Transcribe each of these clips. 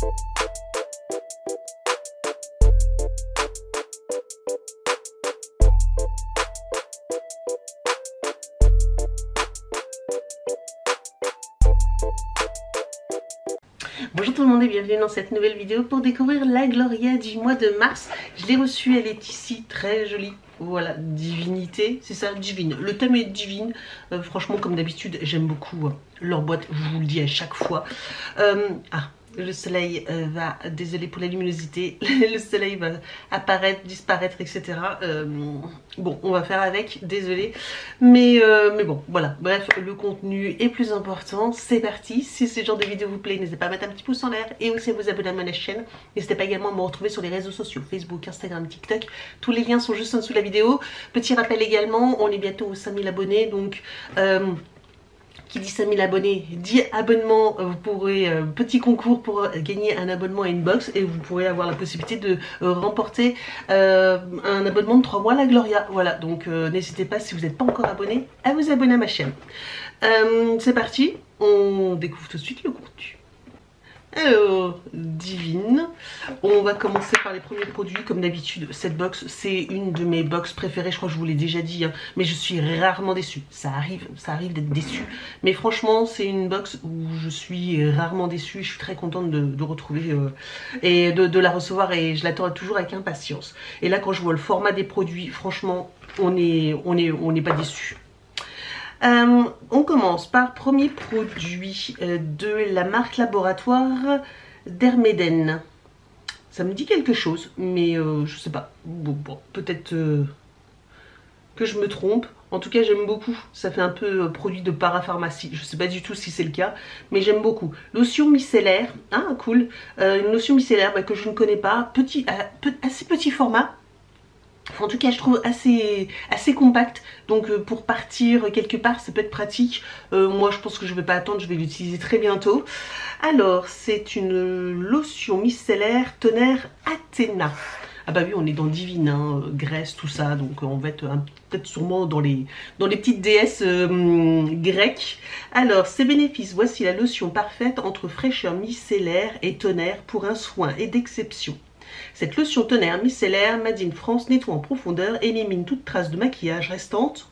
Bonjour tout le monde et bienvenue dans cette nouvelle vidéo pour découvrir la Gloria du mois de mars. Je l'ai reçue, elle est ici, très jolie. Voilà, divinité, c'est ça, divine. Le thème est divine. Franchement, comme d'habitude, j'aime beaucoup leur boîte, je vous le dis à chaque fois. Le soleil va, désolé pour la luminosité, le soleil va apparaître, disparaître, etc. Bon, on va faire avec, désolé. Mais bon, voilà. Bref, le contenu est plus important. C'est parti. Si ce genre de vidéo vous plaît, n'hésitez pas à mettre un petit pouce en l'air et aussi à vous abonner à ma chaîne. N'hésitez pas également à me retrouver sur les réseaux sociaux, Facebook, Instagram, TikTok. Tous les liens sont juste en dessous de la vidéo. Petit rappel également, on est bientôt aux 5000 abonnés, donc... qui dit 5000 abonnés, dit abonnement, vous pourrez, petit concours pour gagner un abonnement à une box et vous pourrez avoir la possibilité de remporter un abonnement de 3 mois à la Gloria. Voilà, donc n'hésitez pas si vous n'êtes pas encore abonné à vous abonner à ma chaîne. C'est parti, on découvre tout de suite le contenu. Alors, divine, on va commencer par les premiers produits. Comme d'habitude, cette box, c'est une de mes box préférées. Je crois que je vous l'ai déjà dit, hein, mais je suis rarement déçue. Ça arrive d'être déçue. Mais franchement, c'est une box où je suis rarement déçue. Je suis très contente de retrouver et de la recevoir et je l'attends toujours avec impatience. Et là, quand je vois le format des produits, franchement, on n'est pas déçu. On commence par premier produit de la marque laboratoire d'Hermeden. Ça me dit quelque chose, mais je sais pas. Bon, peut-être que je me trompe. En tout cas, j'aime beaucoup. Ça fait un peu produit de parapharmacie. Je sais pas du tout si c'est le cas, mais j'aime beaucoup. Lotion micellaire. Ah, cool. Une lotion micellaire que je ne connais pas. Assez petit format. En tout cas, je trouve assez compact, donc pour partir quelque part, ça peut être pratique. Moi, je pense que je ne vais pas attendre, je vais l'utiliser très bientôt. Alors, c'est une lotion micellaire tonnerre Athéna. Ah bah oui, on est dans divine, hein, Grèce, tout ça, donc on va être peut-être sûrement dans les petites déesses grecques. Alors, ses bénéfices, voici la lotion parfaite entre fraîcheur micellaire et tonnerre pour un soin et d'exception. Cette lotion tonnerre micellaire Made in France nettoie en profondeur, élimine toute trace de maquillage restante,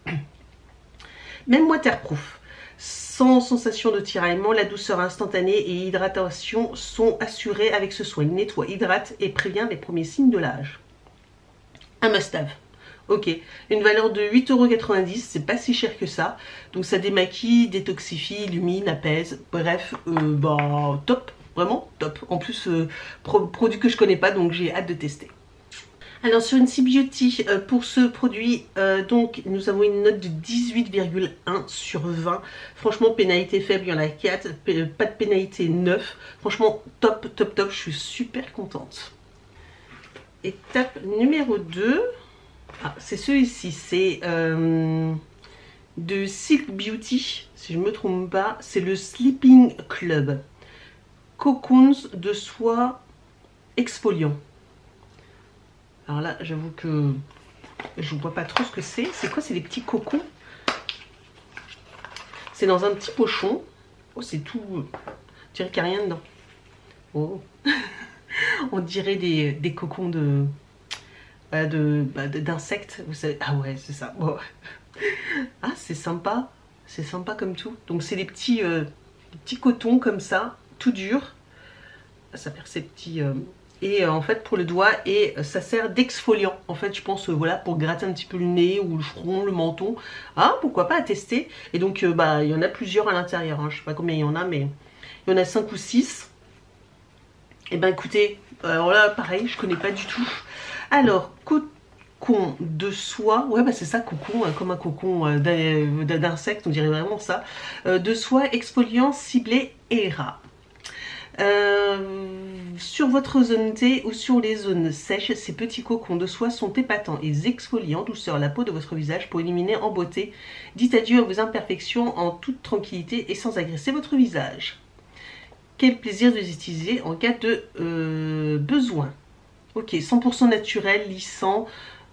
même waterproof. Sans sensation de tiraillement, la douceur instantanée et hydratation sont assurées avec ce soin. Il nettoie, hydrate et prévient les premiers signes de l'âge. Un must-have. Ok, une valeur de 8,90 €, c'est pas si cher que ça. Donc ça démaquille, détoxifie, illumine, apaise. Bref, bah top. Vraiment top. En plus, produit que je connais pas, donc j'ai hâte de tester. Alors sur Incy Beauty, pour ce produit, donc nous avons une note de 18,1 sur 20. Franchement, pénalité faible, il y en a 4. Pas de pénalité 9. Franchement, top, top, top. Je suis super contente. Étape numéro 2. Ah, c'est celui-ci. C'est de Silk Beauty, si je ne me trompe pas. C'est le Sleeping Club. Cocoons de soie exfoliant. Alors là, j'avoue que je ne vois pas trop ce que c'est. C'est quoi? C'est des petits cocons. C'est dans un petit pochon. Oh, c'est tout. On dirait qu'il n'y a rien dedans. Oh. On dirait des cocons d'insectes. Vous savez. Ah ouais, c'est ça. Oh. Ah, c'est sympa. C'est sympa comme tout. Donc, c'est des petits cotons comme ça. Tout dur, ça fait ces petits et en fait pour le doigt et ça sert d'exfoliant en fait, je pense voilà, pour gratter un petit peu le nez ou le front, le menton. Ah, pourquoi pas, à tester. Et donc bah il y en a plusieurs à l'intérieur, hein. Je sais pas combien il y en a, mais il y en a 5 ou 6. Et ben écoutez, alors là pareil, je connais pas du tout. Alors cocon de soie, ouais bah c'est ça, cocon, comme un cocon d'insecte, on dirait vraiment ça, de soie exfoliant ciblé ERA. Sur votre zone T ou sur les zones sèches, ces petits cocons de soie sont épatants et exfolient en douceur la peau de votre visage pour éliminer en beauté. Dites adieu à vos imperfections en toute tranquillité et sans agresser votre visage. Quel plaisir de les utiliser en cas de besoin. Ok, 100% naturel, lissant,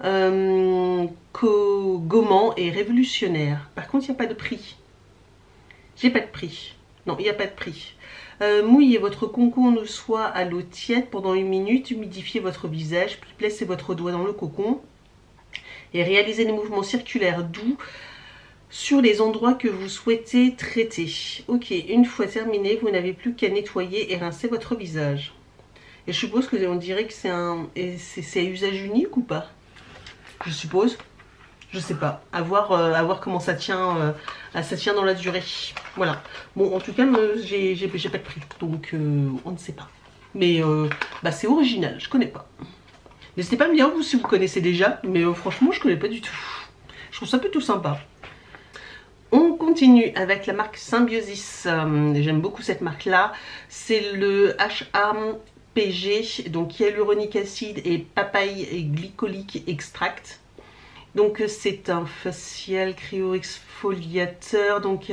gommant et révolutionnaire. Par contre, il n'y a pas de prix. J'ai pas de prix. Non, il n'y a pas de prix. Mouillez votre concombre de soie à l'eau tiède pendant 1 minute, humidifiez votre visage, puis placez votre doigt dans le cocon et réalisez des mouvements circulaires doux sur les endroits que vous souhaitez traiter. Ok, une fois terminé, vous n'avez plus qu'à nettoyer et rincer votre visage. Et je suppose que on dirait que c'est à usage unique ou pas? Je suppose. Je sais pas. À voir comment ça tient dans la durée. Voilà. Bon, en tout cas, j'ai pas de prix, donc on ne sait pas. Mais bah, c'est original, je connais pas. N'hésitez pas à me dire vous si vous connaissez déjà, mais franchement, je connais pas du tout. Je trouve ça plutôt sympa. On continue avec la marque Symbiosis. J'aime beaucoup cette marque-là. C'est le HAPG, donc hyaluronique acide et papaye glycolique extract. Donc c'est un facial cryo-exfoliateur, donc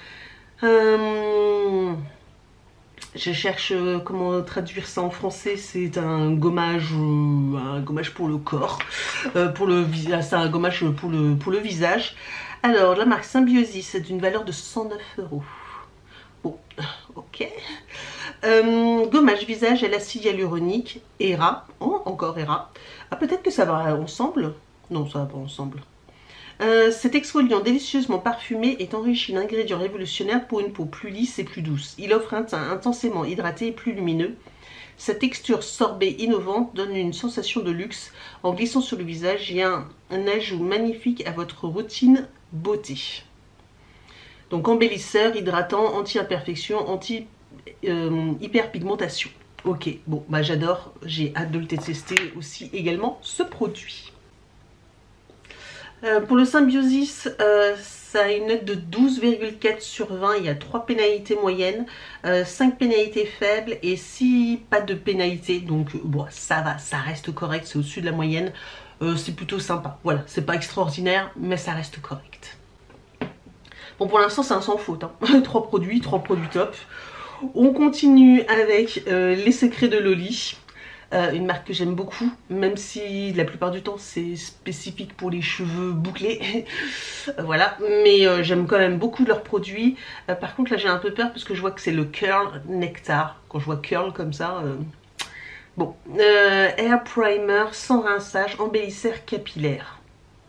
je cherche comment traduire ça en français. C'est un gommage pour le corps, c'est un gommage pour le visage. Alors la marque Symbiosis, c'est d'une valeur de 109 €. Bon, ok. Gommage visage à l'acide hyaluronique, ERA, oh, encore ERA. Ah, peut-être que ça va ensemble. Non, ça va pas ensemble. Cet exfoliant délicieusement parfumé est enrichi d'ingrédients révolutionnaires pour une peau plus lisse et plus douce. Il offre un teint intensément hydraté et plus lumineux. Sa texture sorbet innovante donne une sensation de luxe en glissant sur le visage et un ajout magnifique à votre routine beauté. Donc embellisseur, hydratant, anti-imperfection, anti-hyperpigmentation. Ok, bon, bah j'adore, j'ai hâte de le tester aussi également ce produit. Pour le Symbiosis, ça a une note de 12,4 sur 20. Il y a 3 pénalités moyennes, 5 pénalités faibles et 6 pas de pénalité. Donc bon, ça va, ça reste correct, c'est au-dessus de la moyenne. C'est plutôt sympa. Voilà, c'est pas extraordinaire, mais ça reste correct. Bon, pour l'instant, c'est un sans faute. Hein. 3 produits top. On continue avec les secrets de Loli. Une marque que j'aime beaucoup, même si la plupart du temps c'est spécifique pour les cheveux bouclés. Voilà, mais j'aime quand même beaucoup leurs produits. Par contre là j'ai un peu peur parce que je vois que c'est le Curl Nectar. Quand je vois Curl comme ça... Bon, Hair Primer sans rinçage, embellisseur capillaire.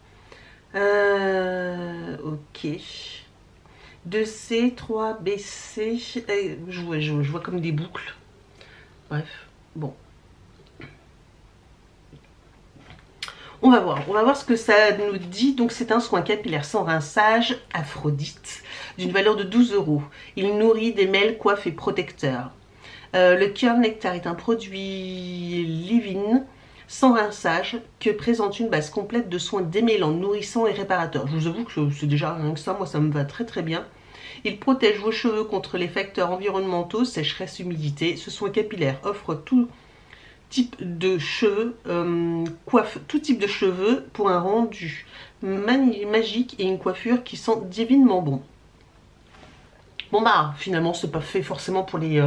Ok. 2C, 3BC, je vois comme des boucles. Bref, bon. On va voir ce que ça nous dit. Donc c'est un soin capillaire sans rinçage, Aphrodite, d'une valeur de 12 €. Il nourrit, démêle, coiffe et protecteur. Le Curl Nectar est un produit leave-in sans rinçage que présente une base complète de soins démêlants, nourrissants et réparateurs. Je vous avoue que c'est déjà rien que ça, moi ça me va très très bien. Il protège vos cheveux contre les facteurs environnementaux, sécheresse, humidité. Ce soin capillaire offre tout type de cheveux, coiffe tout type de cheveux pour un rendu magique et une coiffure qui sent divinement bon. Bon bah finalement c'est pas fait forcément pour les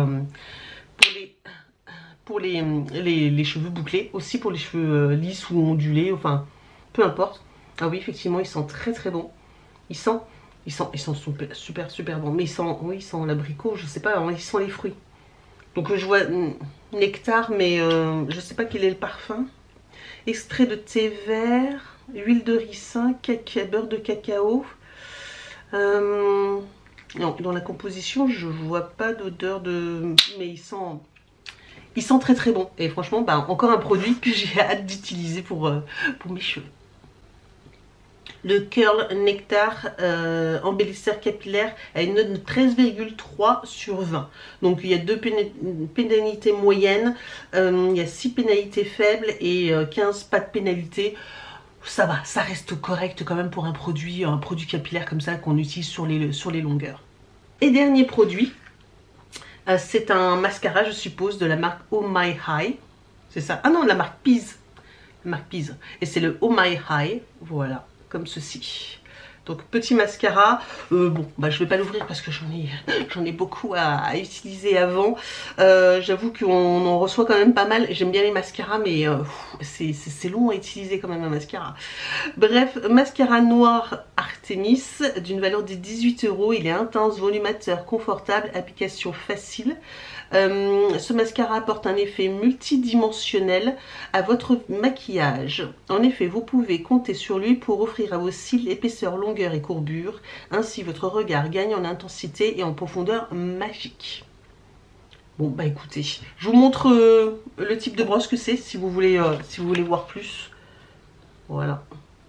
cheveux bouclés, aussi pour les cheveux lisses ou ondulés, enfin peu importe. Ah oui effectivement il sent très très bon. Il sent super bon, mais il sent l'abricot, je sais pas, hein, il sent les fruits. Donc je vois nectar, mais je sais pas quel est le parfum. Extrait de thé vert, huile de ricin, beurre de cacao. Non, dans la composition, je vois pas d'odeur de... Mais il sent très très bon. Et franchement, bah, encore un produit que j'ai hâte d'utiliser pour mes cheveux. Le Curl Nectar embellisseur capillaire a une note de 13,3 sur 20. Donc il y a 2 pénalités moyennes, il y a 6 pénalités faibles et 15 pas de pénalité. Ça va, ça reste correct quand même pour un produit capillaire comme ça qu'on utilise sur les longueurs. Et dernier produit, c'est un mascara je suppose de la marque Oh My High. C'est ça, ah non, la marque Pease. La marque Pease. Et c'est le Oh My High, voilà. Comme ceci. Donc petit mascara, bon bah je vais pas l'ouvrir parce que j'en ai beaucoup à utiliser avant. J'avoue qu'on en reçoit quand même pas mal. J'aime bien les mascaras mais c'est long à utiliser quand même un mascara. Bref, mascara noir Artemis d'une valeur de 18 €. Il est intense, volumateur, confortable, application facile. Ce mascara apporte un effet multidimensionnel à votre maquillage. En effet, vous pouvez compter sur lui pour offrir à vos cils épaisseur, longueur et courbure. Ainsi, votre regard gagne en intensité et en profondeur magique. Bon, bah écoutez, je vous montre le type de brosse que c'est si vous voulez voir plus. Voilà.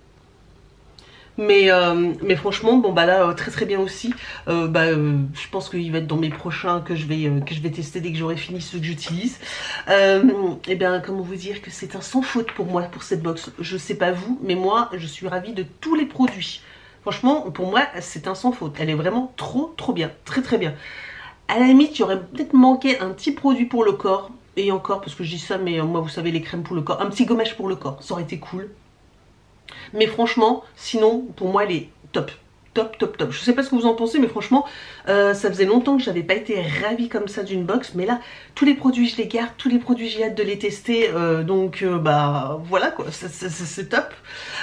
Mais franchement, bon bah là très très bien aussi. Je pense qu'il va être dans mes prochains que je vais tester dès que j'aurai fini ceux que j'utilise. Et bien comment vous dire que c'est un sans faute pour moi pour cette box. Je sais pas vous, mais moi je suis ravie de tous les produits. Franchement pour moi c'est un sans faute. Elle est vraiment trop bien, très très bien. À la limite il y aurait peut-être manqué un petit produit pour le corps. Et encore parce que je dis ça, mais moi vous savez les crèmes pour le corps, un petit gommage pour le corps, ça aurait été cool. Mais franchement, sinon, pour moi, elle est top. Top. Je sais pas ce que vous en pensez, mais franchement, ça faisait longtemps que j'avais pas été ravie comme ça d'une box. Mais là, tous les produits, je les garde. Tous les produits, j'ai hâte de les tester. Bah voilà quoi, c'est top.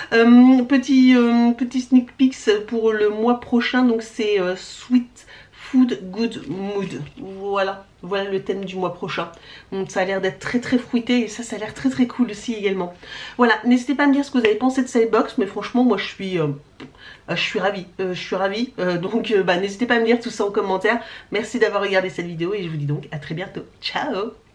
Petit sneak peek pour le mois prochain. Donc c'est Sweet Food Good Mood. Voilà le thème du mois prochain. Donc ça a l'air d'être très très fruité et ça a l'air très très cool aussi également. Voilà, n'hésitez pas à me dire ce que vous avez pensé de cette box, mais franchement moi je suis ravie. Donc n'hésitez pas à me dire tout ça en commentaire. Merci d'avoir regardé cette vidéo et je vous dis donc à très bientôt. Ciao.